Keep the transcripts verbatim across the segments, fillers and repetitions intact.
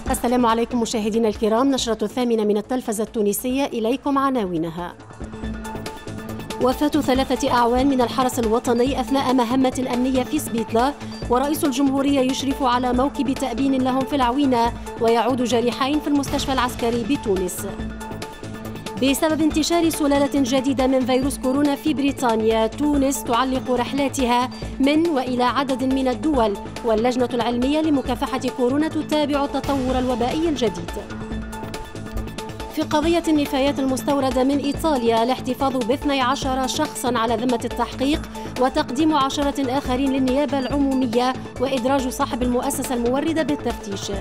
السلام عليكم مشاهدينا الكرام، نشرة الثامنة من التلفزة التونسية، إليكم عناوينها. وفاة ثلاثة أعوان من الحرس الوطني أثناء مهمة أمنية في سبيطلة، ورئيس الجمهورية يشرف على موكب تأبين لهم في العوينة، ويعود جريحين في المستشفى العسكري بتونس. بسبب انتشار سلالة جديدة من فيروس كورونا في بريطانيا، تونس تعلق رحلاتها من وإلى عدد من الدول، واللجنة العلمية لمكافحة كورونا تتابع التطور الوبائي الجديد. في قضية النفايات المستوردة من إيطاليا، الاحتفاظ باثني عشر شخصاً على ذمة التحقيق، وتقديم عشرة آخرين للنيابة العمومية، وإدراج صاحب المؤسسة الموردة بالتفتيش.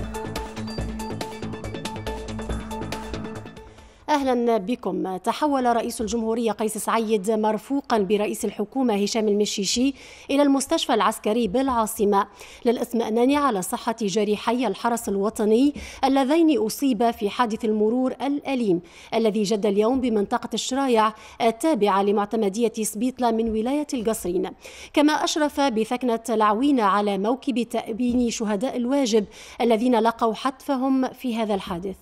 أهلا بكم. تحول رئيس الجمهورية قيس سعيد مرفوقا برئيس الحكومة هشام المشيشي إلى المستشفى العسكري بالعاصمة للإطمئنان على صحة جريحي الحرس الوطني اللذين أصيبا في حادث المرور الأليم الذي جد اليوم بمنطقة الشرايع التابعة لمعتمدية سبيطلة من ولاية القصرين. كما أشرف بثكنة العوينة على موكب تأبين شهداء الواجب الذين لقوا حتفهم في هذا الحادث.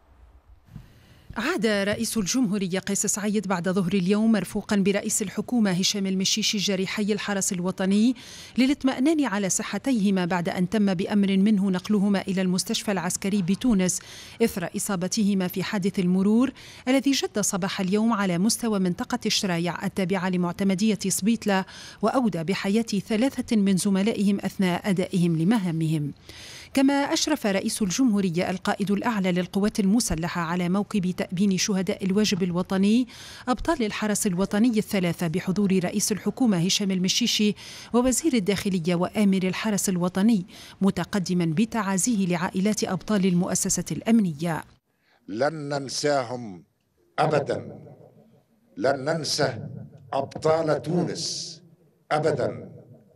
عاد رئيس الجمهورية قيس سعيد بعد ظهر اليوم مرفوقا برئيس الحكومة هشام المشيشي جريحي الحرس الوطني للاطمئنان على صحتيهما بعد أن تم بأمر منه نقلهما إلى المستشفى العسكري بتونس إثر إصابتهما في حادث المرور الذي جد صباح اليوم على مستوى منطقة الشرايع التابعة لمعتمدية سبيطلة، وأودى بحياة ثلاثة من زملائهم أثناء أدائهم لمهامهم. كما أشرف رئيس الجمهورية القائد الأعلى للقوات المسلحة على موكب تأبين شهداء الواجب الوطني أبطال الحرس الوطني الثلاثة بحضور رئيس الحكومة هشام المشيشي ووزير الداخلية وآمر الحرس الوطني، متقدما بتعازيه لعائلات أبطال المؤسسة الأمنية. لن ننساهم أبدا، لن ننسى أبطال تونس أبدا،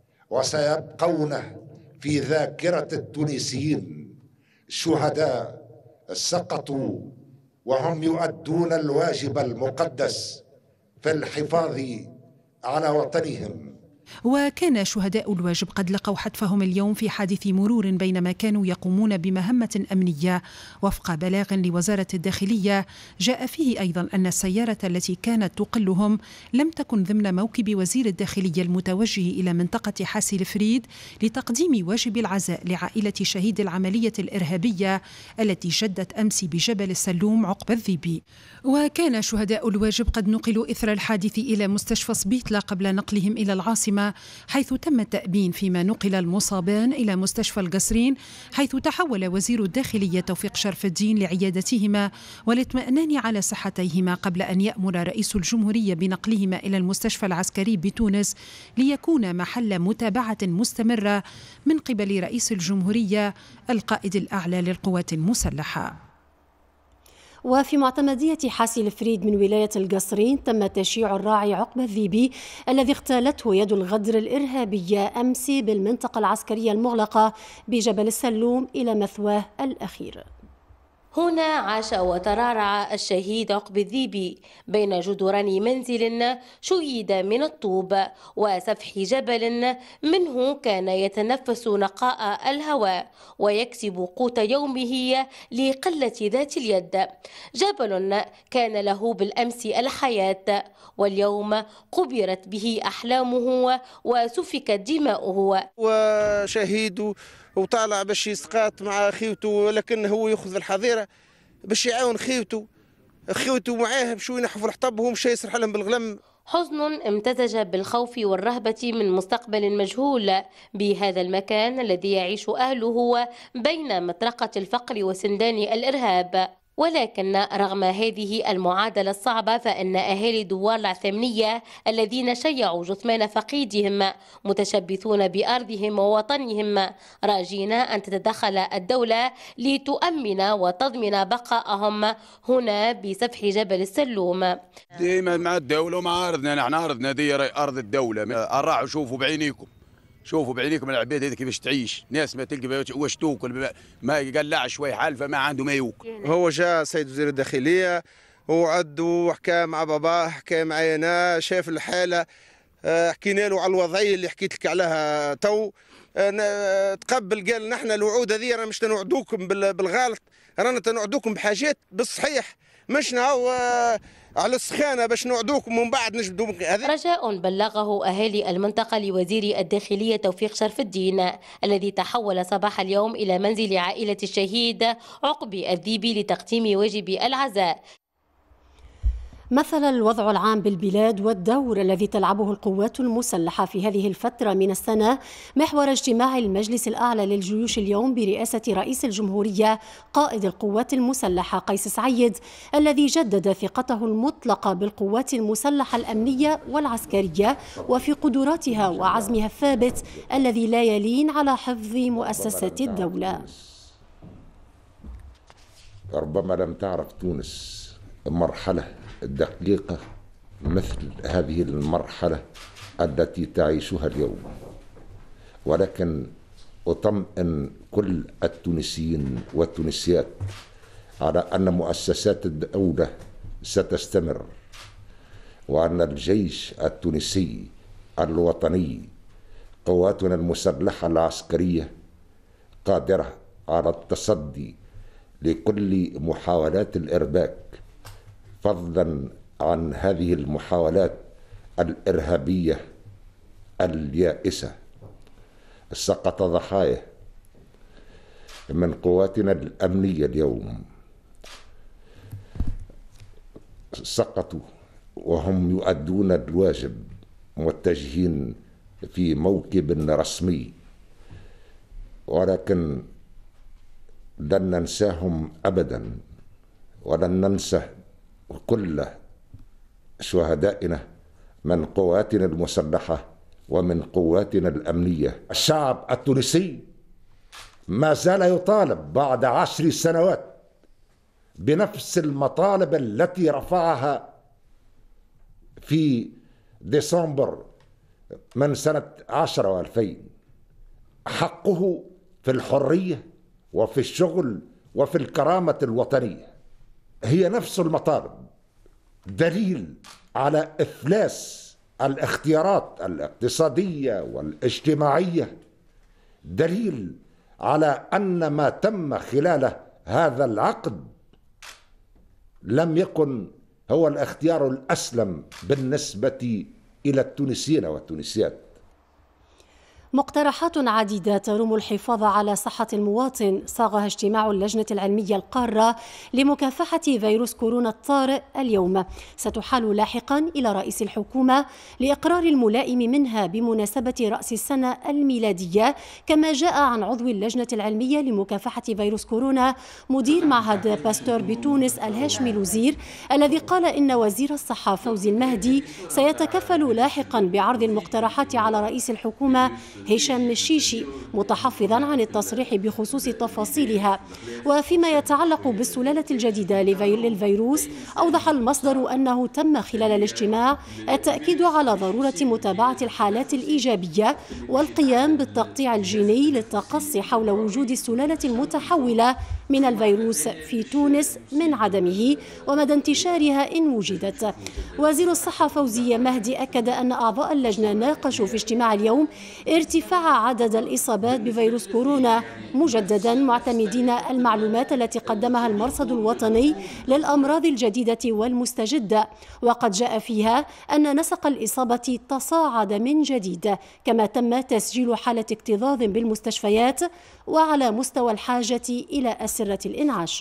وسيبقون في ذاكرة التونسيين. الشهداء سقطوا وهم يؤدون الواجب المقدس في الحفاظ على وطنهم. وكان شهداء الواجب قد لقوا حتفهم اليوم في حادث مرور بينما كانوا يقومون بمهمة أمنية. وفق بلاغ لوزارة الداخلية جاء فيه أيضا أن السيارة التي كانت تقلهم لم تكن ضمن موكب وزير الداخلية المتوجه إلى منطقة حاسي الفريد لتقديم واجب العزاء لعائلة شهيد العملية الإرهابية التي جدت أمس بجبل السلوم عقب الذيبي. وكان شهداء الواجب قد نقلوا إثر الحادث إلى مستشفى سبيطلة قبل نقلهم إلى العاصمة، حيث تم التأبين، فيما نقل المصابان إلى مستشفى القصرين، حيث تحول وزير الداخلية توفيق شرف الدين لعيادتهما والاطمئنان على صحتيهما، قبل أن يأمر رئيس الجمهورية بنقلهما إلى المستشفى العسكري بتونس ليكون محل متابعة مستمرة من قبل رئيس الجمهورية القائد الأعلى للقوات المسلحة. وفي معتمدية حاسي الفريد من ولاية القصرين تم تشييع الراعي عقب الذيبي الذي اغتالته يد الغدر الإرهابية أمس بالمنطقة العسكرية المغلقة بجبل السلوم إلى مثواه الأخير. هنا عاش وترعرع الشهيد عقب الذيبي بين جدران منزل شيد من الطوب وسفح جبل منه كان يتنفس نقاء الهواء ويكسب قوت يومه لقلة ذات اليد. جبل كان له بالأمس الحياة، واليوم قبرت به أحلامه وسفكت دماؤه. وشهيد وطالع باش يسقط مع خيوته، ولكن هو ياخذ الحظيره باش يعاون خيوته خيوته معاه بشو ينحفوا الحطب وهو مش يسرح لهم بالغلم. حزن امتزج بالخوف والرهبة من مستقبل مجهول بهذا المكان الذي يعيش أهله بين مطرقة الفقر وسندان الإرهاب. ولكن رغم هذه المعادلة الصعبة فإن أهالي دوار العثمانية الذين شيعوا جثمان فقيدهم متشبثون بأرضهم ووطنهم، راجين أن تتدخل الدولة لتؤمن وتضمن بقائهم هنا بسفح جبل السلوم. ديما مع الدولة ومع أرضنا، نحن أرضنا دي أرض الدولة. أراعوا شوفوا بعينيكم، شوفوا بعينيكم العباد هذه كيفاش تعيش، ناس ما تلقى واش توكل، ما يقلع شوي حالفه ما عنده ما يوكل. هو جاء سيد وزير الداخليه وعد وحكى مع باباه، حكى معايا انا، شاف الحاله حكينا له على الوضعيه اللي حكيت لك عليها تو، تقبل قال نحن الوعود هذه رانا مش نوعدوكم بالغلط، رانا تنوعدوكم بحاجات بالصحيح، مش نهو على السخانه باش نوعدوكم ومن بعد نجبدوا. رجاء بلغه اهالي المنطقه لوزير الداخليه توفيق شرف الدين الذي تحول صباح اليوم الى منزل عائله الشهيد عقبي الذيبي لتقديم واجب العزاء. مثل الوضع العام بالبلاد والدور الذي تلعبه القوات المسلحة في هذه الفترة من السنة محور اجتماع المجلس الأعلى للجيوش اليوم برئاسة رئيس الجمهورية قائد القوات المسلحة قيس سعيد، الذي جدد ثقته المطلقة بالقوات المسلحة الأمنية والعسكرية وفي قدراتها وعزمها الثابت الذي لا يلين على حفظ مؤسسات الدولة. ربما لم تعرف تونس مرحلة دقيقة مثل هذه المرحلة التي تعيشها اليوم، ولكن أطمئن كل التونسيين والتونسيات على أن مؤسسات الدولة ستستمر، وأن الجيش التونسي الوطني قواتنا المسلحة العسكرية قادرة على التصدي لكل محاولات الإرباك، فضلا عن هذه المحاولات الإرهابية اليائسة. سقط ضحايا من قواتنا الأمنية اليوم، سقطوا وهم يؤدون الواجب متجهين في موكب رسمي، ولكن لن ننساهم أبدا، ولن ننسى كل شهدائنا من قواتنا المسلحة ومن قواتنا الأمنية. الشعب التونسي ما زال يطالب بعد عشر سنوات بنفس المطالب التي رفعها في ديسمبر من سنة عشرة وألفين، حقه في الحرية وفي الشغل وفي الكرامة الوطنية. هي نفس المطالب، دليل على إفلاس الاختيارات الاقتصادية والاجتماعية، دليل على أن ما تم خلال هذا العقد لم يكن هو الاختيار الأسلم بالنسبة إلى التونسيين والتونسيات. مقترحات عديدة تروم الحفاظ على صحة المواطن صاغها اجتماع اللجنة العلمية القارة لمكافحة فيروس كورونا الطارئ اليوم، ستحال لاحقا إلى رئيس الحكومة لإقرار الملائم منها بمناسبة رأس السنة الميلادية، كما جاء عن عضو اللجنة العلمية لمكافحة فيروس كورونا مدير معهد باستور بتونس الهاشمي الوزير، الذي قال إن وزير الصحة فوزي المهدي سيتكفل لاحقا بعرض المقترحات على رئيس الحكومة هشام الشيشي، متحفظا عن التصريح بخصوص تفاصيلها. وفيما يتعلق بالسلالة الجديدة للفيروس، أوضح المصدر أنه تم خلال الاجتماع التأكيد على ضرورة متابعة الحالات الإيجابية والقيام بالتقطيع الجيني للتقصي حول وجود السلالة المتحولة من الفيروس في تونس من عدمه ومدى انتشارها إن وجدت. وزير الصحة فوزي مهدي أكد أن أعضاء اللجنة ناقشوا في اجتماع اليوم ارتفاع عدد الإصابات بفيروس كورونا، مجددا معتمدين المعلومات التي قدمها المرصد الوطني للأمراض الجديدة والمستجدة، وقد جاء فيها أن نسق الإصابة تصاعد من جديد، كما تم تسجيل حالة اكتظاظ بالمستشفيات وعلى مستوى الحاجة إلى أسرة الإنعاش.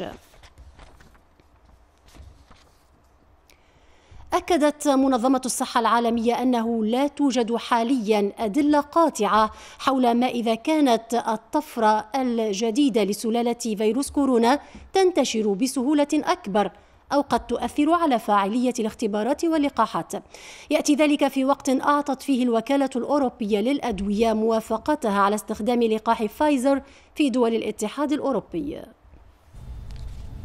أكدت منظمة الصحة العالمية أنه لا توجد حاليا أدلة قاطعة حول ما إذا كانت الطفرة الجديدة لسلالة فيروس كورونا تنتشر بسهولة أكبر أو قد تؤثر على فاعلية الاختبارات واللقاحات. يأتي ذلك في وقت أعطت فيه الوكالة الأوروبية للأدوية موافقتها على استخدام لقاح فايزر في دول الاتحاد الأوروبي.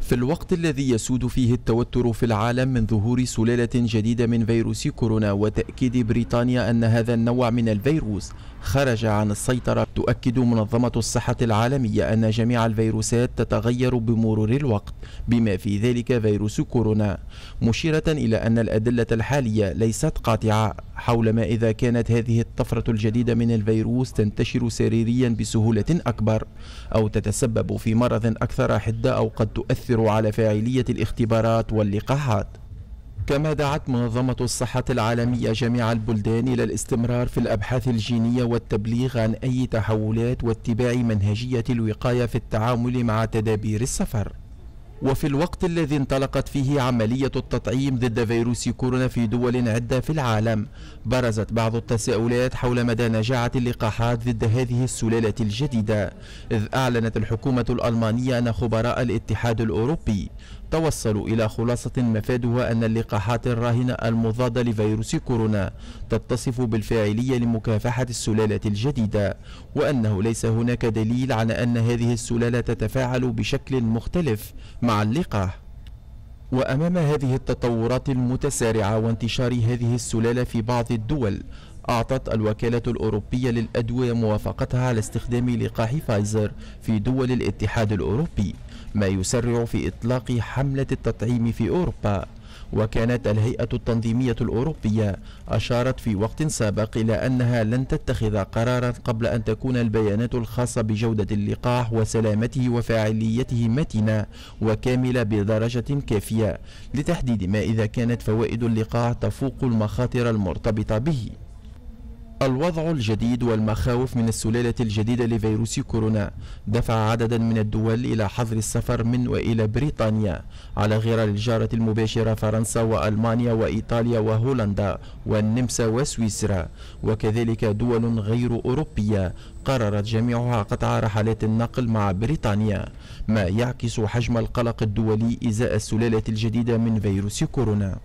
في الوقت الذي يسود فيه التوتر في العالم من ظهور سلالة جديدة من فيروس كورونا وتأكيد بريطانيا أن هذا النوع من الفيروس خرج عن السيطرة، تؤكد منظمة الصحة العالمية أن جميع الفيروسات تتغير بمرور الوقت بما في ذلك فيروس كورونا، مشيرة إلى أن الأدلة الحالية ليست قاطعة حول ما إذا كانت هذه الطفرة الجديدة من الفيروس تنتشر سريريا بسهولة أكبر أو تتسبب في مرض أكثر حدة أو قد تؤثر على فاعلية الاختبارات واللقاحات. كما دعت منظمة الصحة العالمية جميع البلدان إلى الاستمرار في الأبحاث الجينية والتبليغ عن أي تحولات واتباع منهجية الوقاية في التعامل مع تدابير السفر. وفي الوقت الذي انطلقت فيه عملية التطعيم ضد فيروس كورونا في دول عدة في العالم، برزت بعض التساؤلات حول مدى نجاعة اللقاحات ضد هذه السلالة الجديدة، إذ أعلنت الحكومة الألمانية أن خبراء الاتحاد الأوروبي توصلوا إلى خلاصة مفادها أن اللقاحات الراهنة المضادة لفيروس كورونا تتصف بالفاعلية لمكافحة السلالة الجديدة، وأنه ليس هناك دليل على أن هذه السلالة تتفاعل بشكل مختلف مع اللقاح. وأمام هذه التطورات المتسارعة وانتشار هذه السلالة في بعض الدول، أعطت الوكالة الأوروبية للأدوية موافقتها على استخدام لقاح فايزر في دول الاتحاد الأوروبي، ما يسرع في إطلاق حملة التطعيم في أوروبا. وكانت الهيئة التنظيمية الأوروبية أشارت في وقت سابق إلى أنها لن تتخذ قرارا قبل أن تكون البيانات الخاصة بجودة اللقاح وسلامته وفاعليته متنة وكاملة بدرجة كافية لتحديد ما إذا كانت فوائد اللقاح تفوق المخاطر المرتبطة به. الوضع الجديد والمخاوف من السلالة الجديدة لفيروس كورونا دفع عددا من الدول إلى حظر السفر من وإلى بريطانيا، على غرار الجارة المباشرة فرنسا وألمانيا وإيطاليا وهولندا والنمسا وسويسرا، وكذلك دول غير أوروبية قررت جميعها قطع رحلات النقل مع بريطانيا، ما يعكس حجم القلق الدولي إزاء السلالة الجديدة من فيروس كورونا.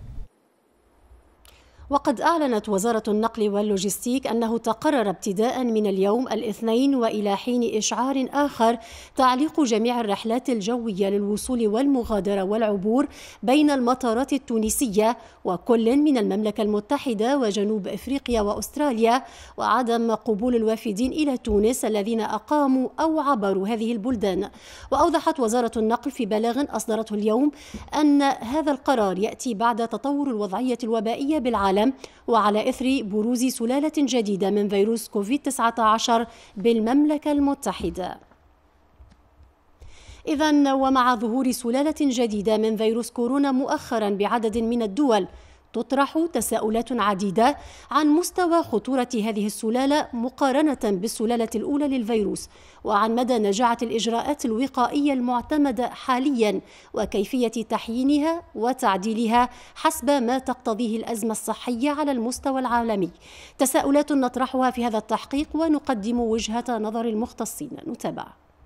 وقد أعلنت وزارة النقل واللوجستيك أنه تقرر ابتداء من اليوم الاثنين وإلى حين إشعار آخر تعليق جميع الرحلات الجوية للوصول والمغادرة والعبور بين المطارات التونسية وكل من المملكة المتحدة وجنوب إفريقيا وأستراليا، وعدم قبول الوافدين إلى تونس الذين أقاموا أو عبروا هذه البلدان. وأوضحت وزارة النقل في بلاغ أصدرته اليوم أن هذا القرار يأتي بعد تطور الوضعية الوبائية بالعالم وعلى إثر بروز سلالة جديدة من فيروس كوفيد تسعة عشر بالمملكة المتحدة. إذن ومع ظهور سلالة جديدة من فيروس كورونا مؤخرا بعدد من الدول، تطرح تساؤلات عديدة عن مستوى خطورة هذه السلالة مقارنة بالسلالة الأولى للفيروس، وعن مدى نجاعة الإجراءات الوقائية المعتمدة حاليا وكيفية تحيينها وتعديلها حسب ما تقتضيه الأزمة الصحية على المستوى العالمي. تساؤلات نطرحها في هذا التحقيق ونقدم وجهة نظر المختصين. نتابع.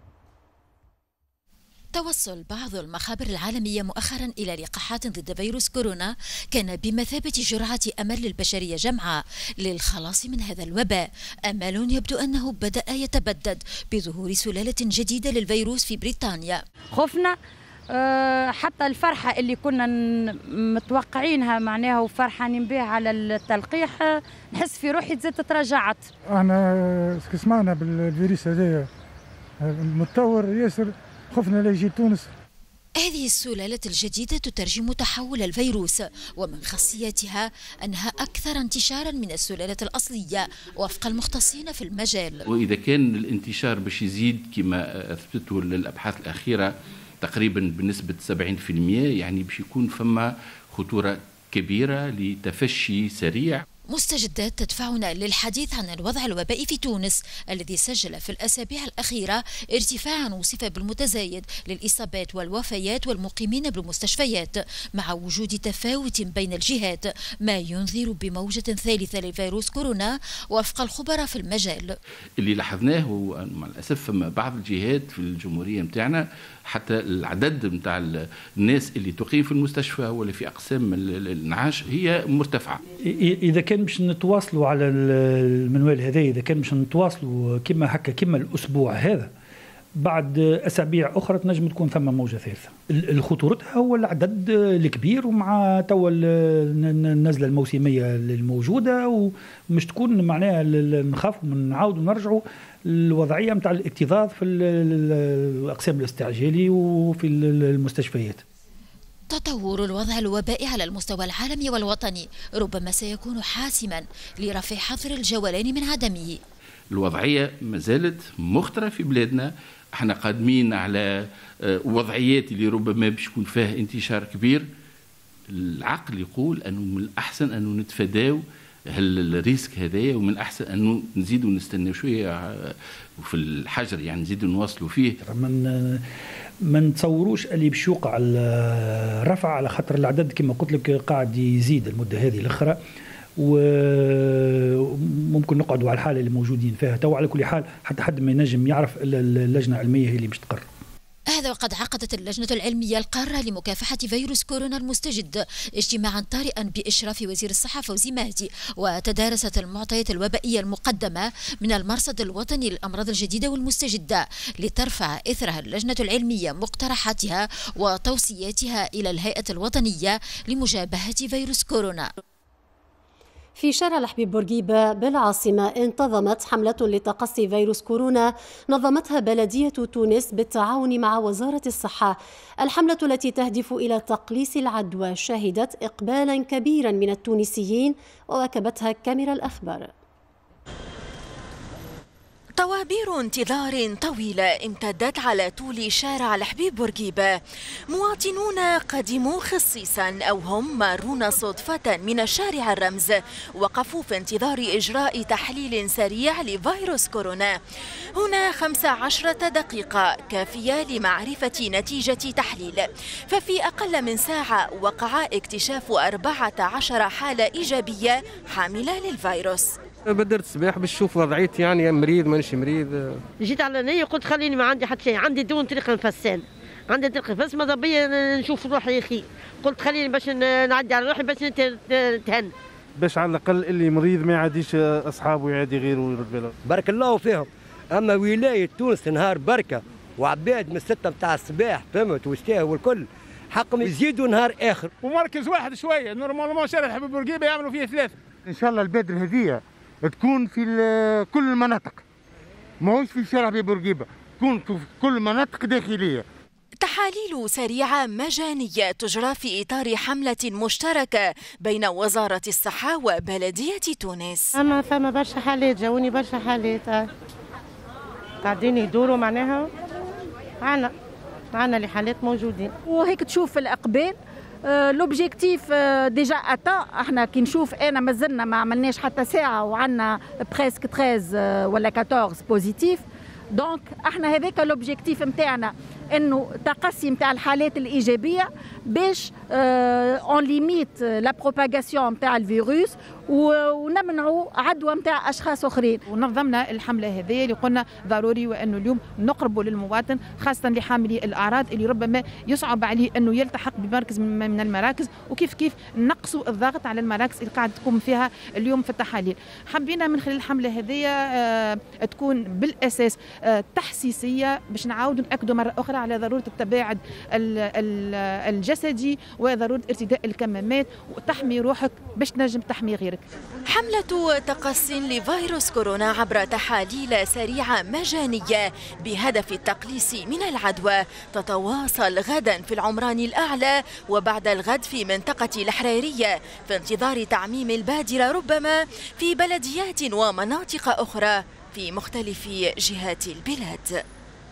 توصل بعض المخابر العالمية مؤخرا إلى لقاحات ضد فيروس كورونا كان بمثابة جرعة أمل للبشرية جمعاء للخلاص من هذا الوباء، أمل يبدو أنه بدأ يتبدد بظهور سلالة جديدة للفيروس في بريطانيا. خفنا حتى الفرحة اللي كنا متوقعينها معناها وفرحانين بها على التلقيح، نحس في روحي تزيد تراجعت. احنا سمعنا بالفيروس هذا متطور ياسر، خفنا لا يجي تونس. هذه السلالة الجديدة تترجم تحول الفيروس، ومن خاصيتها أنها أكثر انتشارا من السلالة الأصلية وفق المختصين في المجال. وإذا كان الانتشار باش يزيد كما أثبته الأبحاث الأخيرة تقريبا بنسبة سبعين بالمئة، يعني باش يكون فما خطورة كبيرة لتفشي سريع. مستجدات تدفعنا للحديث عن الوضع الوبائي في تونس الذي سجل في الأسابيع الأخيرة ارتفاعا وصف بالمتزايد للإصابات والوفيات والمقيمين بالمستشفيات، مع وجود تفاوت بين الجهات، ما ينذر بموجة ثالثة لفيروس كورونا وفق الخبراء في المجال. اللي لاحظناه مع الأسف فما بعض الجهات في الجمهورية متاعنا حتى العدد متاع الناس اللي تقيم في المستشفى ولا في أقسام الإنعاش هي مرتفعة. إذا كان مش نتواصلوا على المنوال هذا، إذا كان مش نتواصلوا كما هكا كما الأسبوع هذا، بعد اسابيع اخرى تنجم تكون ثم موجه ثالثه. الخطورتها هو العدد الكبير، ومع توا النزله الموسميه الموجوده، ومش تكون معناها نخاف من نعاودوا نرجعوا الوضعيه نتاع الاكتظاظ في الاقسام الاستعجالي وفي المستشفيات. تطور الوضع الوبائي على المستوى العالمي والوطني ربما سيكون حاسما لرفع حظر الجولان من عدمه. الوضعية ما زالت مخطرة في بلادنا، احنا قادمين على وضعيات اللي ربما باش يكون فيها انتشار كبير. العقل يقول انه من الاحسن انه نتفاداو هالريسك هذايا، ومن الاحسن انه نزيدوا نستناو شويه وفي الحجر، يعني نزيدوا نواصلوا فيه. من ما نتصوروش اللي باش يوقع الرفع، على خاطر العدد كما قلت لك قاعد يزيد المده هذه الاخرى، وممكن نقعدوا على الحاله اللي موجودين فيها تو. على كل حال حتى حد ما ينجم يعرف اللجنه العلميه هي اللي باش تقرر. هذا وقد عقدت اللجنة العلمية القارة لمكافحة فيروس كورونا المستجد اجتماعا طارئا بإشراف وزير الصحة فوزي مهدي، وتدارست المعطيات الوبائية المقدمة من المرصد الوطني للأمراض الجديدة والمستجدة، لترفع إثرها اللجنة العلمية مقترحاتها وتوصياتها إلى الهيئة الوطنية لمجابهة فيروس كورونا. في شارع الحبيب بورقيبة بالعاصمة انتظمت حملة لتقصي فيروس كورونا نظمتها بلدية تونس بالتعاون مع وزارة الصحة. الحملة التي تهدف إلى تقليص العدوى شهدت إقبالا كبيرا من التونسيين، وواكبتها كاميرا الأخبار. طوابير انتظار طويلة امتدت على طول شارع الحبيب بورقيبة. مواطنون قدموا خصيصا أو هم مارون صدفة من الشارع الرمز، وقفوا في انتظار إجراء تحليل سريع لفيروس كورونا. هنا خمس عشرة دقيقة كافية لمعرفة نتيجة تحليل، ففي أقل من ساعة وقع اكتشاف أربعة عشر حالة إيجابية حاملة للفيروس. بدرت الصباح باش نشوف وضعيتي، يعني مريض مانيش مريض. جيت على نية قلت خليني ما عندي حتى شيء، عندي دون طريق نفسان، عندي طريق نفس ماذا بيا نشوف روحي اخي، قلت خليني باش نعدي على روحي باش نتهن، باش على الاقل اللي مريض ما يعاديش اصحابه يعادي غيره. بارك الله فيهم. اما ولايه تونس نهار بركه وعباد من الستة متاع الصباح فهمت واستاه والكل حقهم يزيدوا نهار اخر. ومركز واحد شويه نورمالمون شارع الحبيب بورقيبه يعملوا فيه ثلاثه. ان شاء الله البادره هذه تكون في كل المناطق، ماهوش في شارع الحبيب بورقيبه، تكون في كل مناطق داخليه. تحاليل سريعة مجانية تجرى في إطار حملة مشتركة بين وزارة الصحة وبلدية تونس. أما فما برشا حالات، جاوني برشا حالات قاعدين يدوروا معناها معنا معنا اللي حالات موجودين، وهيك تشوف الإقبال. لوبجيكتيف ديجا اتا، احنا كي نشوف انا مازلنا ما عملناش حتى ساعه وعندنا بريسك ثلاثة عشر ولا أربعطاش بوزيتيف، دونك احنا هذاك لوبجيكتيف نتاعنا انه تقصي نتاع الحالات الايجابيه باش اون ليميت لا بروباغاسيون نتاع الفيروس ونمنعوا عدوى نتاع اشخاص اخرين. ونظمنا الحمله هذه اللي قلنا ضروري وانه اليوم نقربوا للمواطن خاصه لحاملي الاعراض اللي ربما يصعب عليه انه يلتحق بمركز من المراكز، وكيف كيف نقصوا الضغط على المراكز اللي قاعد تقوم فيها اليوم في التحاليل. حبينا من خلال الحمله هذه تكون بالاساس تحسيسيه باش نعاودوا ناكدوا مره اخرى على ضروره التباعد الجسدي وضروره ارتداء الكمامات وتحمي روحك باش تنجم تحمي غيرك. حملة تقصي لفيروس كورونا عبر تحاليل سريعة مجانية بهدف التقليص من العدوى تتواصل غدا في العمران الأعلى وبعد الغد في منطقة الحريرية، في انتظار تعميم البادرة ربما في بلديات ومناطق أخرى في مختلف جهات البلاد.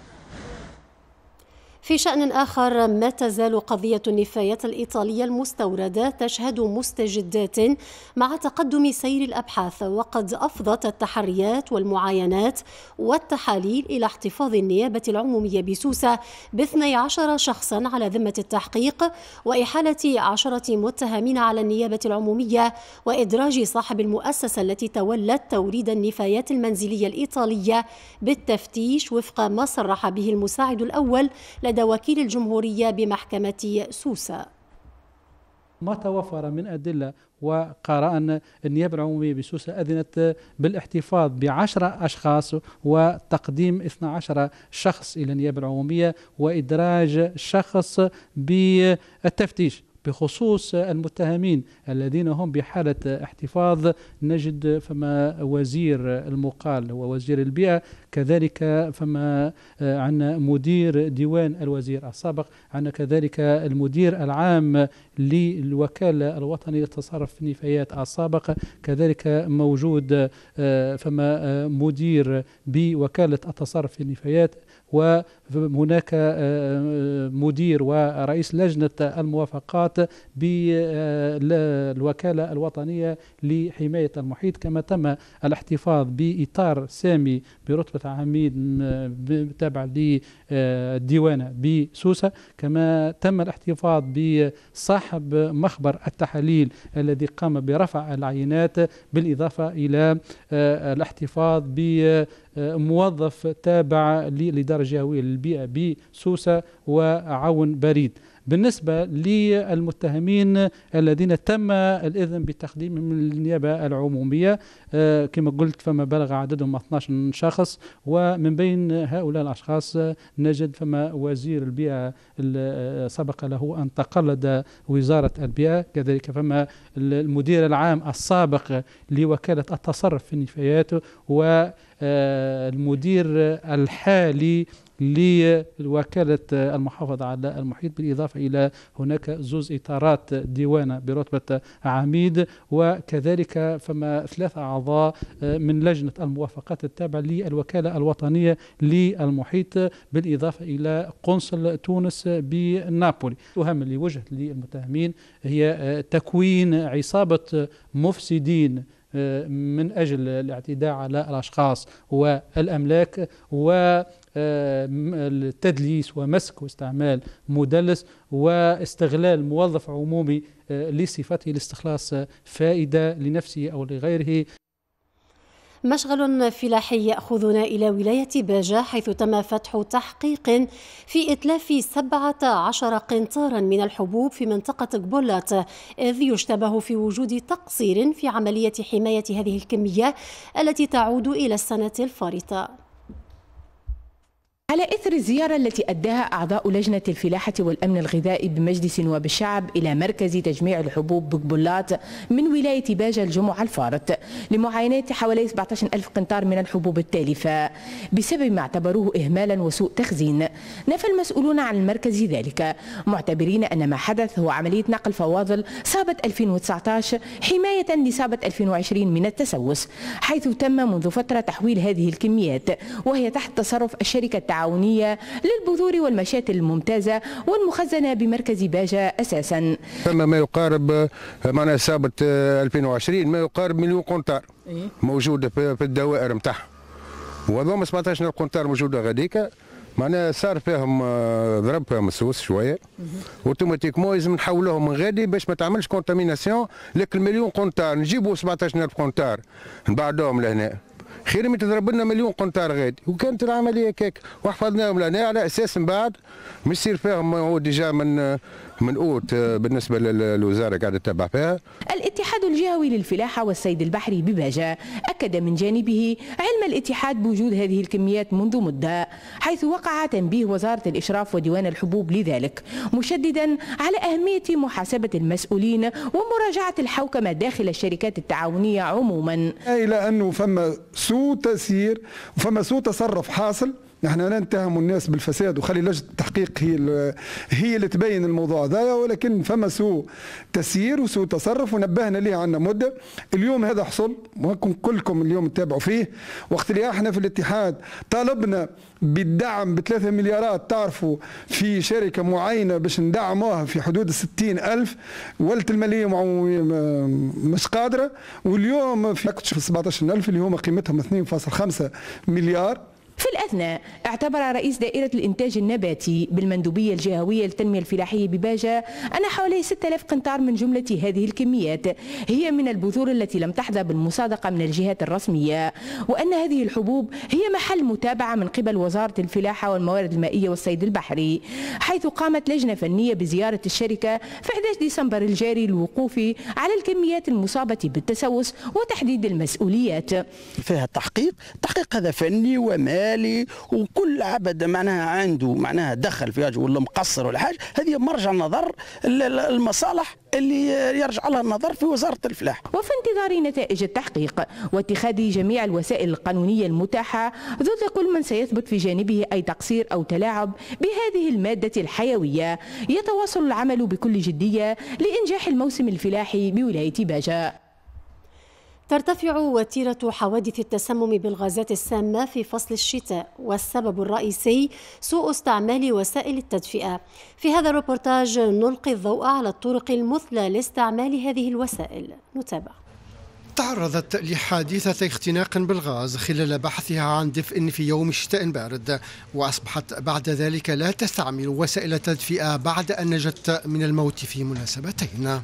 في شأن آخر، ما تزال قضية النفايات الإيطالية المستوردة تشهد مستجدات مع تقدم سير الأبحاث، وقد أفضت التحريات والمعاينات والتحاليل إلى احتفاظ النيابة العمومية بسوسة باثني عشر شخصا على ذمة التحقيق وإحالة عشرة متهمين على النيابة العمومية وإدراج صاحب المؤسسة التي تولت توريد النفايات المنزلية الإيطالية بالتفتيش وفق ما صرح به المساعد الأول لدى وكيل الجمهورية بمحكمة سوسة. ما توفر من أدلة وقرأنا النيابة العمومية بسوسة أذنت بالاحتفاظ بعشرة أشخاص وتقديم اثني عشر شخص إلى النيابة العمومية وإدراج شخص بالتفتيش. بخصوص المتهمين الذين هم بحالة احتفاظ نجد فما وزير المقال ووزير البيئة، كذلك فما عندنا مدير ديوان الوزير السابق، عندنا كذلك المدير العام للوكالة الوطنية للتصرف في النفايات السابق، كذلك موجود فما مدير بوكالة التصرف في النفايات، وهناك مدير ورئيس لجنة الموافقات بالوكالة الوطنية لحماية المحيط، كما تم الاحتفاظ بإطار سامي برتبة عميد تابع للديوانة بسوسة، كما تم الاحتفاظ بصاحب مخبر التحاليل الذي قام برفع العينات، بالإضافة إلى الاحتفاظ بموظف تابع للإدارة الجهوية للبيئة بسوسة وعون بريد. بالنسبة للمتهمين الذين تم الإذن بتقديمهم للنيابة العمومية آه كما قلت فما بلغ عددهم اثني عشر شخص، ومن بين هؤلاء الأشخاص نجد فما وزير البيئة سبق له أن تقلد وزارة البيئة، كذلك فما المدير العام السابق لوكالة التصرف في النفايات، والمدير الحالي لوكالة المحافظة على المحيط، بالإضافة إلى هناك زوز إطارات ديوانة برتبة عميد، وكذلك فما ثلاثة أعضاء من لجنة الموافقات التابعة للوكالة الوطنية للمحيط، بالإضافة إلى قنصل تونس بنابولي. التهم اللي وجهت للمتهمين هي تكوين عصابة مفسدين من أجل الاعتداء على الأشخاص والأملاك والتدليس ومسك واستعمال مدلس واستغلال موظف عمومي لصفته لاستخلاص فائدة لنفسه أو لغيره. مشغل فلاحي يأخذنا إلى ولاية باجة، حيث تم فتح تحقيق في إتلاف سبعة عشر قنطارا من الحبوب في منطقة قبولات، إذ يشتبه في وجود تقصير في عملية حماية هذه الكمية التي تعود إلى السنة الفارطة. على إثر الزيارة التي أداها أعضاء لجنة الفلاحة والأمن الغذائي بمجلس نواب الشعب إلى مركز تجميع الحبوب بقبولات من ولاية باجة الجمعة الفارط لمعاينة حوالي سبعة عشر ألف قنطار من الحبوب التالفة بسبب ما اعتبروه إهمالا وسوء تخزين، نفى المسؤولون عن المركز ذلك، معتبرين أن ما حدث هو عملية نقل فواضل صابة ألفين وتسعة عشر حماية لصابة ألفين وعشرين من التسوس، حيث تم منذ فترة تحويل هذه الكميات وهي تحت تصرف الشركة التعاونية للبذور والمشاة الممتازة والمخزنة بمركز باجة أساسا. ثم ما يقارب معنا صابة ألفين وعشرين ما يقارب مليون قنطار موجودة في الدوائر متاعها، وهذوما سبعة عشر قنطار موجودة غاديكا، معناها صار فيهم ضرب فيهم السوس شويه، اوتوماتيكمون لازم نحولوهم من غادي باش ما تعملش كونتاميناسيون، لكن المليون قنطار نجيبوا سبعة عشر ألف قنطار نبعدوهم لهنا، خير من تضرب لنا مليون قنطار غادي، وكانت العمليه كيك وحفظناهم لهنا على اساس من بعد مش يصير فيهم هو ديجا من من اوت بالنسبه للوزاره قاعده تتبع فيها. الاتحاد الجهوي للفلاحه والصيد البحري بباجة اكد من جانبه علم الاتحاد بوجود هذه الكميات منذ مده، حيث وقع تنبيه وزاره الاشراف وديوان الحبوب لذلك، مشددا على اهميه محاسبه المسؤولين ومراجعه الحوكمه داخل الشركات التعاونيه عموما. الى انه فما سوء تسيير وفما سوء تصرف حاصل، نحن لا نتهم الناس بالفساد وخلي لجنه التحقيق هي هي اللي تبين الموضوع هذا، ولكن فما سوء تسيير وسوء تصرف ونبهنا ليه عندنا مده. اليوم هذا حصل وانكم كلكم اليوم تتابعوا فيه، وقت اللي احنا في الاتحاد طالبنا بالدعم بثلاثة مليارات تعرفوا في شركه معينه باش ندعموها في حدود ستين ألف، ولت الماليه مش قادره، واليوم في سبعة عشر ألف اللي هما قيمتهم اثنين فاصلة خمسة مليار. في الأثناء اعتبر رئيس دائرة الإنتاج النباتي بالمندوبية الجهوية للتنمية الفلاحية بباجة أن حوالي ستة آلاف قنطار من جملة هذه الكميات هي من البذور التي لم تحظى بالمصادقة من الجهات الرسمية، وأن هذه الحبوب هي محل متابعة من قبل وزارة الفلاحة والموارد المائية والصيد البحري، حيث قامت لجنة فنية بزيارة الشركة في أحد عشر ديسمبر الجاري للوقوف على الكميات المصابة بالتسوس وتحديد المسؤوليات. فيها تحقيق، التحقيق هذا فني ومالي، وكل عبد معناها عنده معناها دخل في ولا مقصر ولا حاجه، هذه مرجع نظر المصالح اللي يرجع لها النظر في وزارة الفلاحة. وفي انتظار نتائج التحقيق واتخاذ جميع الوسائل القانونية المتاحة، ضد كل من سيثبت في جانبه أي تقصير أو تلاعب بهذه المادة الحيوية، يتواصل العمل بكل جدية لإنجاح الموسم الفلاحي بولاية باجة. ترتفع وتيرة حوادث التسمم بالغازات السامة في فصل الشتاء، والسبب الرئيسي سوء استعمال وسائل التدفئة. في هذا الريبورتاج نلقي الضوء على الطرق المثلى لاستعمال هذه الوسائل. نتابع. تعرضت لحادثة اختناق بالغاز خلال بحثها عن دفء في يوم شتاء بارد، وأصبحت بعد ذلك لا تستعمل وسائل التدفئة بعد أن نجت من الموت في مناسبتين.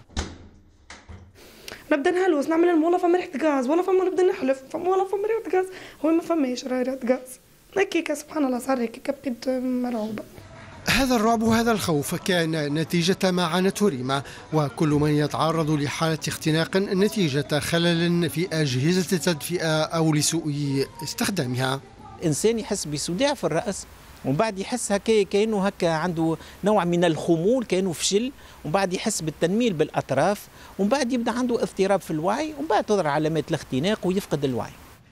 نبدا نهلوس نعمل المولا فما ريحه غاز ولا فما نبدا نحلف فما ولا فما ريحه غاز، هو ما فماش ريحه غاز هكاك سبحان الله صار هكاك بقيت مرعوبه. هذا الرعب وهذا الخوف كان نتيجة ما عانته ريما، وكل من يتعرض لحالة اختناق نتيجة خلل في أجهزة التدفئة أو لسوء استخدامها. الإنسان يحس بصداع في الرأس، ومن بعد يحس هكا كأنه هكا عنده نوع من الخمول، كأنه فشل، ومن بعد يحس بالتنميل بالأطراف، ومن بعد يبدأ عنده اضطراب في الوعي، ومن بعد تظهر علامات الاختناق ويفقد الوعي.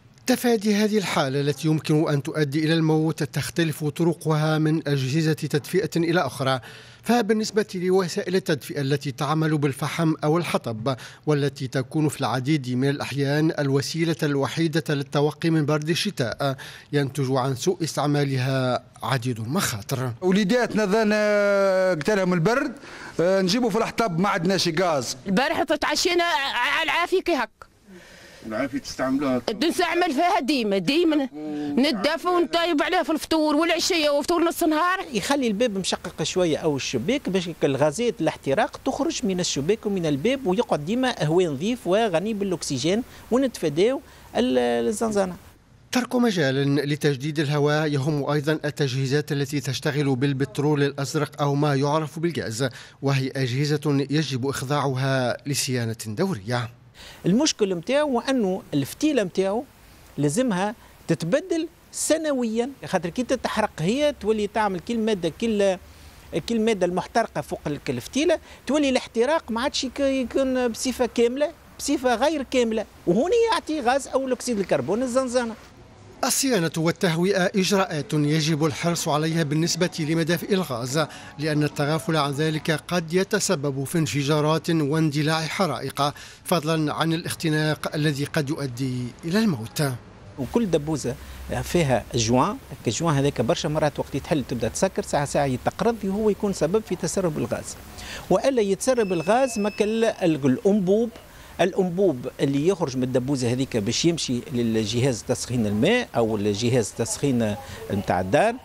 تفادي هذه الحالة التي يمكن أن تؤدي إلى الموت تختلف طرقها من أجهزة تدفئة إلى أخرى. فبالنسبة لوسائل التدفئة التي تعمل بالفحم أو الحطب، والتي تكون في العديد من الأحيان الوسيلة الوحيدة للتوقي من برد الشتاء، ينتج عن سوء استعمالها عديد المخاطر. وليداتنا ذانا قلت لهم البرد نجيبوا في الحطب ما عندناش غاز. البارحة تعشينا على العافية كي هك. العافية تستعملوها؟ نستعمل فيها ديما ديما ندفى ونطيب عليها في الفطور والعشية وفطور نص نهار. يخلي الباب مشقق شوية أو الشباك باش الغازات الاحتراق تخرج من الشباك ومن الباب، ويقعد ديما هواء نظيف وغني بالأكسجين، ونتفاداو الزنزانة. ترك مجال لتجديد الهواء يهم أيضا التجهيزات التي تشتغل بالبترول الأزرق أو ما يعرف بالغاز، وهي أجهزة يجب إخضاعها لصيانة دورية. المشكل متاعو هو أنه الفتيلة متاعو لازمها تتبدل سنويا، خاطر كي تتحرق هي تولي تعمل كل مادة كل كل مادة المحترقة فوق الفتيلة، تولي الاحتراق ما عادش يكون بصفة كاملة، بصفة غير كاملة، وهنا يعطي غاز أو أكسيد الكربون الزنزانة. الصيانة والتهوئة إجراءات يجب الحرص عليها بالنسبة لمدافئ الغاز، لأن التغافل عن ذلك قد يتسبب في انفجارات واندلاع حرائق، فضلا عن الاختناق الذي قد يؤدي إلى الموت. وكل دبوزة فيها جوان، الجوان هذاك برشا مرات وقت يتحل تبدأ تسكر ساعة ساعة يتقرض، هو يكون سبب في تسرب الغاز. وإلا يتسرب الغاز مكل الأنبوب الأنبوب اللي يخرج من الدبوزة هذيك باش يمشي للجهاز تسخين الماء أو الجهاز تسخين نتاع الدار،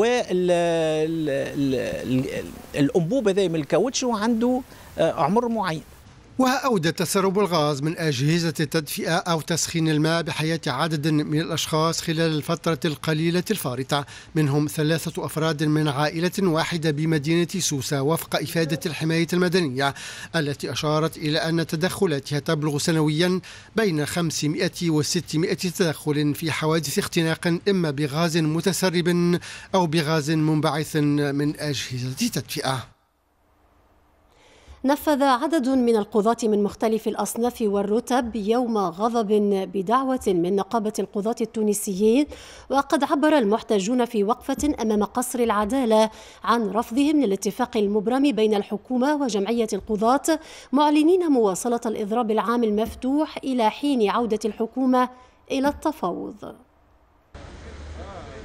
والأنبوب هذا من الكاوتش وعنده عمر معين. وأودى تسرب الغاز من أجهزة التدفئة أو تسخين الماء بحياة عدد من الأشخاص خلال الفترة القليلة الفارطة، منهم ثلاثة أفراد من عائلة واحدة بمدينة سوسة، وفق إفادة الحماية المدنية التي أشارت إلى أن تدخلاتها تبلغ سنويا بين خمسمائة وستمائة تدخل في حوادث اختناق، إما بغاز متسرب أو بغاز منبعث من أجهزة التدفئة. نفذ عدد من القضاة من مختلف الأصناف والرتب يوم غضب بدعوة من نقابة القضاة التونسيين، وقد عبر المحتجون في وقفة أمام قصر العدالة عن رفضهم للاتفاق المبرم بين الحكومة وجمعية القضاة، معلنين مواصلة الإضراب العام المفتوح إلى حين عودة الحكومة إلى التفاوض.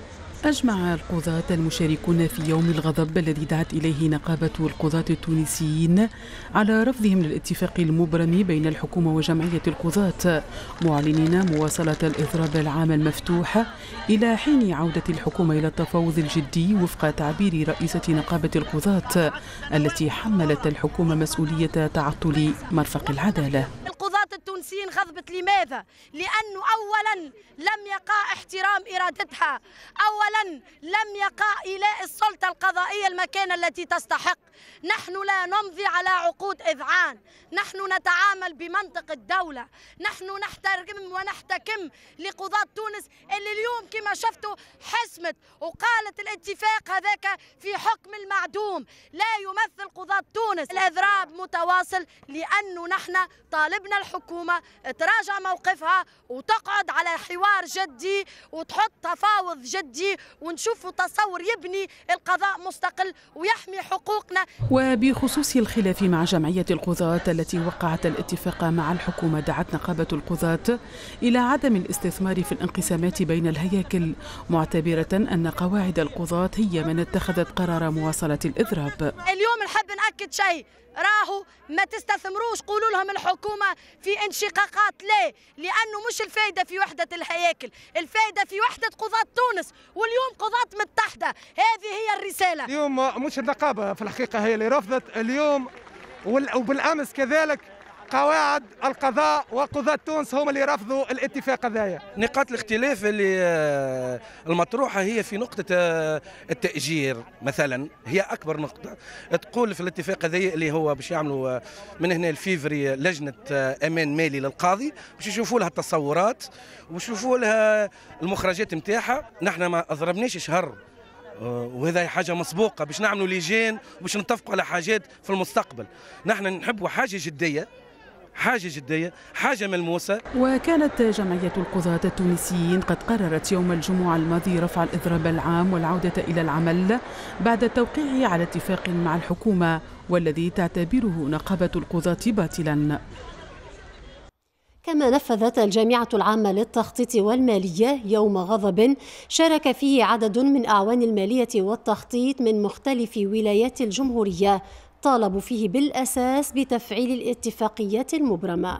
أجمع القضاة المشاركون في يوم الغضب الذي دعت إليه نقابة القضاة التونسيين على رفضهم للاتفاق المبرم بين الحكومة وجمعية القضاة، معلنين مواصلة الإضراب العام المفتوح إلى حين عودة الحكومة إلى التفاوض الجدي وفق تعبير رئيسة نقابة القضاة التي حملت الحكومة مسؤولية تعطل مرفق العدالة. القضاة التونسيين غضبت لماذا؟ لأنه أولا لم يقع احترام إرادتها، أولا لم يقع إيلاء السلطة القضائية المكانة التي تستحق. نحن لا نمضي على عقود إذعان، نحن نتعامل بمنطق الدولة، نحن نحترم ونحتكم لقضاة تونس اللي اليوم كما شفتوا حسمت وقالت الاتفاق هذاك في حكم المعدوم لا يمثل قضاة تونس. الإضراب متواصل لأنه نحن طالبنا الحكومة تراجع موقفها وتقعد على حوار جدي وتحط تفاوض جدي ونشوف تصور يبني القضاء مستقل ويحمي حقوقنا. وبخصوص الخلاف مع جمعية القضاة التي وقعت الاتفاق مع الحكومة، دعت نقابة القضاة إلى عدم الاستثمار في الانقسامات بين الهياكل، معتبرة أن قواعد القضاة هي من اتخذت قرار مواصلة الإضراب. اليوم نحب نأكد شيء، راهو ما تستثمروش، قولوا لهم الحكومة في انشقاقات، ليه؟ لأنه مش الفايدة في وحدة الهياكل، الفايدة في وحدة قضاة تونس، واليوم قضاة متحدة، هذه هي الرسالة. اليوم مش النقابة في الحقيقة هي اللي رفضت اليوم، وبالأمس كذلك قواعد القضاء وقضاة تونس هم اللي رفضوا الاتفاق هذايا. نقاط الاختلاف اللي المطروحة هي في نقطة التأجير مثلا، هي أكبر نقطة. تقول في الاتفاق هذايا اللي هو باش يعملوا من هنا الفيفري لجنة أمان مالي للقاضي باش يشوفوا لها التصورات ويشوفوا لها المخرجات نتاعها. نحن ما أضربناش شهر، وهذا حاجة مسبوقة باش نعملوا لجان وباش نتفقوا على حاجات في المستقبل. نحن نحبوا حاجة جدية، حاجة جدية، حاجة ملموسة. وكانت جمعية القضاة التونسيين قد قررت يوم الجمعة الماضي رفع الإضراب العام والعودة إلى العمل بعد التوقيع على اتفاق مع الحكومة والذي تعتبره نقابة القضاة باطلا. كما نفذت الجامعة العامة للتخطيط والمالية يوم غضب شارك فيه عدد من أعوان المالية والتخطيط من مختلف ولايات الجمهورية، طالبوا فيه بالأساس بتفعيل الاتفاقيات المبرمة.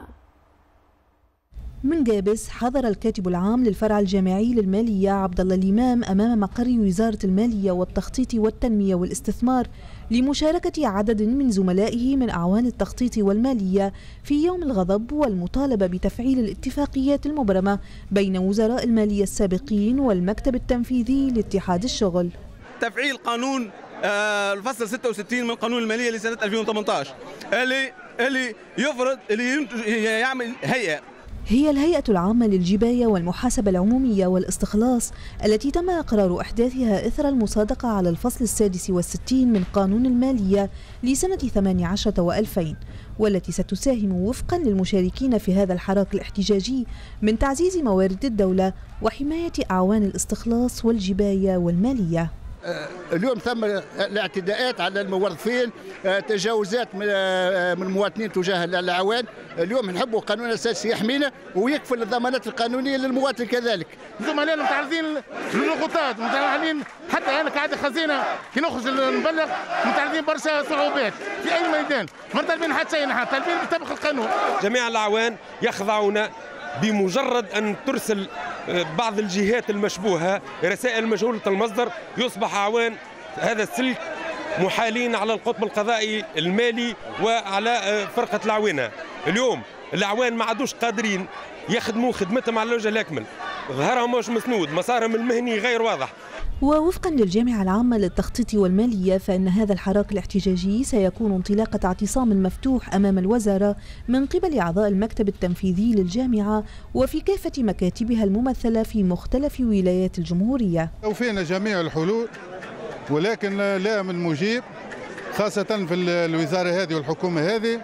من جابس حضر الكاتب العام للفرع الجامعي للمالية عبد الله الإمام أمام مقر وزارة المالية والتخطيط والتنمية والاستثمار لمشاركة عدد من زملائه من أعوان التخطيط والمالية في يوم الغضب والمطالبة بتفعيل الاتفاقيات المبرمة بين وزراء المالية السابقين والمكتب التنفيذي لاتحاد الشغل. تفعيل قانون الفصل ستة وستين من قانون المالية لسنة ألفين وثمانية عشر اللي اللي يفرض اللي يعمل هيئة هي الهيئة العامة للجباية والمحاسبة العمومية والاستخلاص التي تم إقرار إحداثها إثر المصادقة على الفصل السادس والستين من قانون المالية لسنة ثمانية عشر وألفين، والتي ستساهم وفقا للمشاركين في هذا الحراك الاحتجاجي من تعزيز موارد الدولة وحماية أعوان الاستخلاص والجباية والمالية. اليوم ثم الاعتداءات على الموظفين، تجاوزات من المواطنين تجاه الاعوان. اليوم نحبوا قانون اساسي يحمينا ويكفل الضمانات القانونيه للمواطن كذلك. الزملاء متعرضين للضغوطات، متعرضين حتى انا كعادة خزينه كي نخرج نبلغ متعرضين برشا صعوبات في اي ميدان، ما طالبين حتى شيء، نحن طالبين بطبق القانون. جميع الاعوان يخضعون بمجرد أن ترسل بعض الجهات المشبوهة رسائل مجهولة المصدر يصبح أعوان هذا السلك محالين على القطب القضائي المالي وعلى فرقة العوينة. اليوم الأعوان ما عادوش قادرين يخدموا خدمتهم على الوجه الأكمل، ظهرهم مش مسنود، مسارهم المهني غير واضح. ووفقا للجامعة العامة للتخطيط والمالية فإن هذا الحراك الاحتجاجي سيكون انطلاقة اعتصام مفتوح أمام الوزارة من قبل أعضاء المكتب التنفيذي للجامعة وفي كافة مكاتبها الممثلة في مختلف ولايات الجمهورية. وفينا جميع الحلول ولكن لا من مجيب، خاصة في الوزارة هذه والحكومة هذه،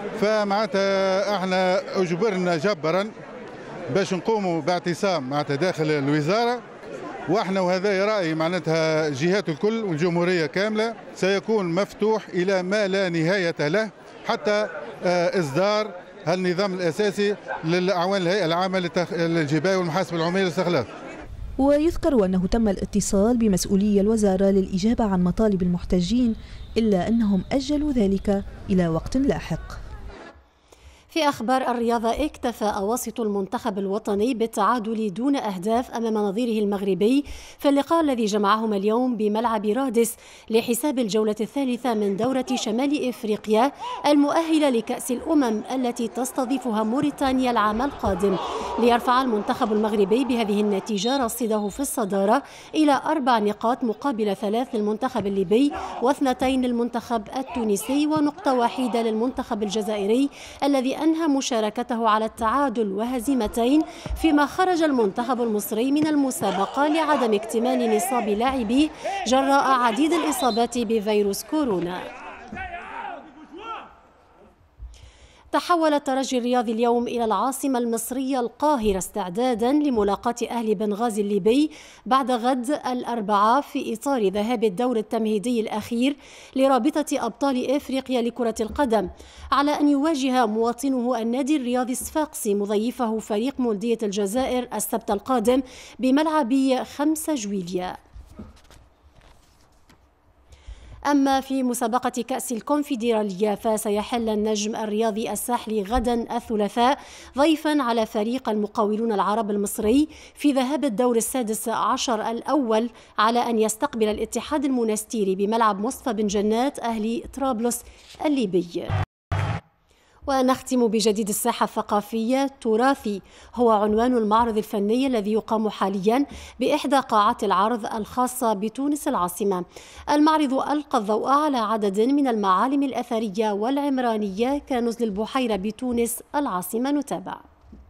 فمعناتها احنا اجبرنا جبرا باش نقوموا باعتصام معناتها داخل الوزارة، واحنا وهذا رأي معناتها جهات الكل والجمهورية كاملة سيكون مفتوح إلى ما لا نهاية له حتى إصدار النظام الأساسي للأعوان الهيئة العامة للجباية والمحاسبة العمومية للاستخلاص. ويذكر أنه تم الاتصال بمسؤولي الوزارة للإجابة عن مطالب المحتجين، إلا أنهم أجلوا ذلك إلى وقت لاحق. في أخبار الرياضة، اكتفى أواسط المنتخب الوطني بالتعادل دون أهداف أمام نظيره المغربي في اللقاء الذي جمعهما اليوم بملعب رادس لحساب الجولة الثالثة من دورة شمال إفريقيا المؤهلة لكأس الأمم التي تستضيفها موريتانيا العام القادم، ليرفع المنتخب المغربي بهذه النتيجة رصيده في الصدارة إلى أربع نقاط مقابل ثلاث للمنتخب الليبي واثنتين للمنتخب التونسي ونقطة واحدة للمنتخب الجزائري الذي أنهى مشاركته على التعادل وهزيمتين، فيما خرج المنتخب المصري من المسابقة لعدم اكتمال نصاب لاعبيه جراء عديد الإصابات بفيروس كورونا. تحول الترجي الرياضي اليوم إلى العاصمة المصرية القاهرة استعدادا لملاقاة أهل بنغازي الليبي بعد غد الأربعاء في إطار ذهاب الدور التمهيدي الأخير لرابطة أبطال إفريقيا لكرة القدم، على أن يواجه مواطنه النادي الرياضي الصفاقسي مضيفه فريق مولودية الجزائر السبت القادم بملعب خمسة جويليا. أما في مسابقة كأس الكونفدرالية فسيحل النجم الرياضي الساحلي غدا الثلاثاء ضيفا على فريق المقاولون العرب المصري في ذهاب الدور السادس عشر الأول، على أن يستقبل الاتحاد المنستيري بملعب مصطفى بن جنات أهلي طرابلس الليبي. ونختم بجديد الساحة الثقافية. تراثي هو عنوان المعرض الفني الذي يقام حاليا بإحدى قاعات العرض الخاصة بتونس العاصمة. المعرض ألقى الضوء على عدد من المعالم الأثرية والعمرانية كنزل البحيرة بتونس العاصمة. نتابع.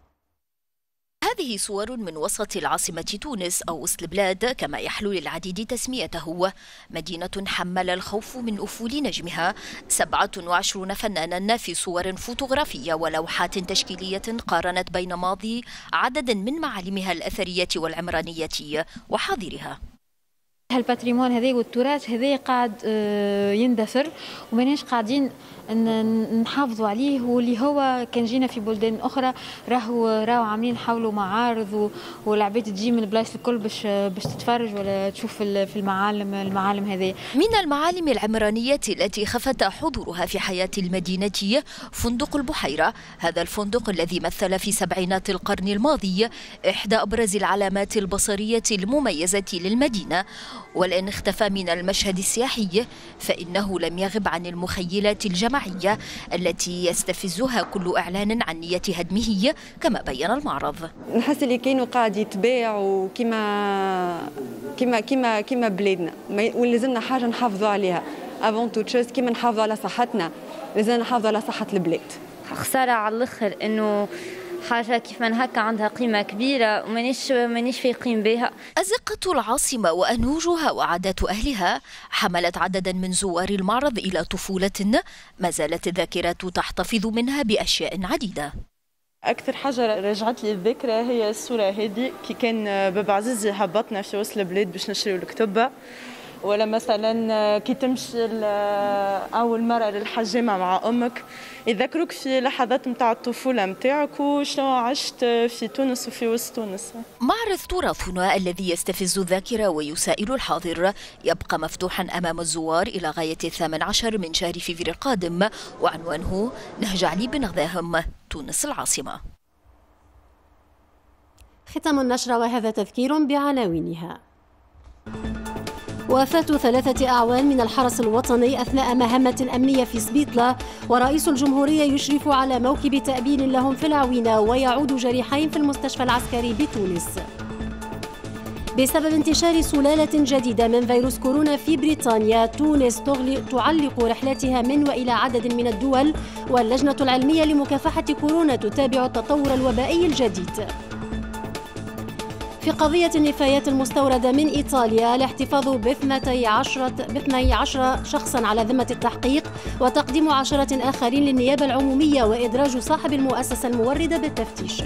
هذه صور من وسط العاصمة تونس أو وسط البلاد كما يحلو للعديد تسميته، مدينة حمل الخوف من أفول نجمها، سبعة وعشرون فنانا في صور فوتوغرافية ولوحات تشكيلية قارنت بين ماضي عدد من معالمها الأثرية والعمرانية وحاضرها. هالباتريمون هذا والتراث هذا قاعد يندثر وماناش قاعدين نحافظوا عليه، واللي هو كان جينا في بلدان اخرى راهو راهو عاملين حولوا معارض والعباد تجي من البلايص الكل باش باش تتفرج ولا تشوف في المعالم المعالم هذه. من المعالم العمرانية التي خفت حضورها في حياة المدينة فندق البحيرة، هذا الفندق الذي مثل في سبعينات القرن الماضي إحدى أبرز العلامات البصرية المميزة للمدينة، ولأن اختفى من المشهد السياحي فإنه لم يغب عن المخيلات الجماعية التي يستفزها كل إعلان عن نية هدمه كما بين المعرض. نحس اللي كانوا قاعد يتباع وكما كما كما كما بلادنا، ولازمنا حاجة نحافظوا عليها افون تو تشوز، كما نحافظوا على صحتنا لازم نحافظوا على صحة البلاد. خسارة على الآخر إنه حاجة كيف من هكا عندها قيمة كبيرة ومانيش مانيش فايقين بها. أزقة العاصمة وأنوجها وعادات أهلها حملت عددا من زوار المعرض إلى طفولة ما زالت الذاكرة تحتفظ منها بأشياء عديدة. أكثر حاجة رجعت لي الذكرى هي الصورة هذه كي كان بابا عزيز هبطنا في وسط البلاد باش نشريو الكتب، ولا مثلا كي تمشي أول مرة للحجامة مع أمك يذكروك في لحظات متاع الطفولة متاعك وشنو عشت في تونس وفي وسط تونس. معرض تراثنا الذي يستفز الذاكرة ويسائل الحاضر يبقى مفتوحا أمام الزوار إلى غاية الثامن عشر من شهر فيفري القادم، وعنوانه نهج علي بن غذاهم تونس العاصمة. ختام النشرة وهذا تذكير بعناوينها. وفاة ثلاثة أعوان من الحرس الوطني أثناء مهمة أمنية في سبيطلة، ورئيس الجمهورية يشرف على موكب تأبين لهم في العوينة، ويعود جريحين في المستشفى العسكري بتونس. بسبب انتشار سلالة جديدة من فيروس كورونا في بريطانيا، تونس تعلق رحلاتها من وإلى عدد من الدول، واللجنة العلمية لمكافحة كورونا تتابع التطور الوبائي الجديد. في قضية النفايات المستوردة من إيطاليا، الاحتفاظ باثنتي عشرة باثني عشر شخصا على ذمة التحقيق، وتقديم عشرة آخرين للنيابة العمومية، وإدراج صاحب المؤسسة الموردة بالتفتيش.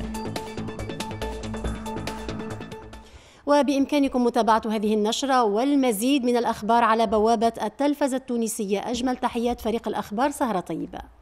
وبإمكانكم متابعة هذه النشرة والمزيد من الأخبار على بوابة التلفزة التونسية. أجمل تحيات فريق الأخبار، سهرة طيبة.